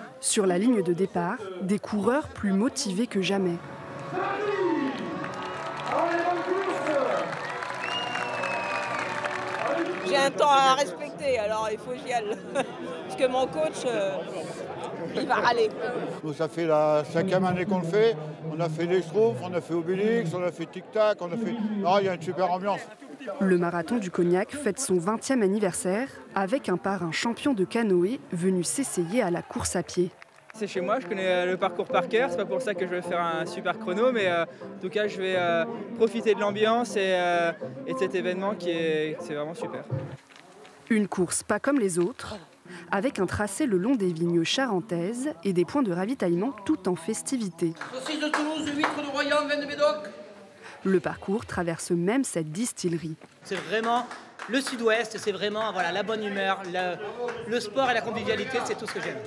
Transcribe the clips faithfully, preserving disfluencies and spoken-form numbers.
Sur la ligne de départ, des coureurs plus motivés que jamais. J'ai un temps à respecter, alors il faut que j'y aille. Parce que mon coach, euh, il va râler. Ça fait la cinquième année qu'on le fait. On a fait les Schtroumpfs, on a fait Obélix, on a fait Tic Tac, on a fait... Ah, il y a une super ambiance. Le marathon du Cognac fête son vingtième anniversaire avec un parrain champion de canoë venu s'essayer à la course à pied. C'est chez moi, je connais le parcours par cœur, c'est pas pour ça que je vais faire un super chrono, mais euh, en tout cas je vais euh, profiter de l'ambiance et, euh, et de cet événement qui est, c'est vraiment super. Une course pas comme les autres, avec un tracé le long des vignes charentaises et des points de ravitaillement tout en festivité. Saucisse de Toulouse, huîtres de Royan, vin de Médoc. Le parcours traverse même cette distillerie. C'est vraiment le sud-ouest, c'est vraiment voilà, la bonne humeur, le, le sport et la convivialité, c'est tout ce que j'aime.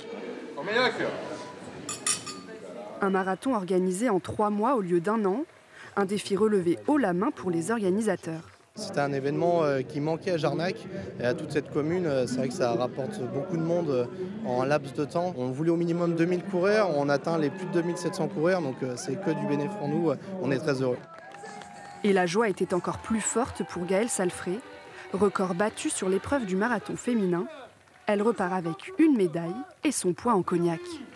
Un marathon organisé en trois mois au lieu d'un an, un défi relevé haut la main pour les organisateurs. C'était un événement qui manquait à Jarnac et à toute cette commune. C'est vrai que ça rapporte beaucoup de monde en laps de temps. On voulait au minimum deux mille coureurs, on atteint les plus de deux mille sept cents coureurs, donc c'est que du bénéfice pour nous, on est très heureux. Et la joie était encore plus forte pour Gaëlle Salfré, record battu sur l'épreuve du marathon féminin. Elle repart avec une médaille et son poids en cognac.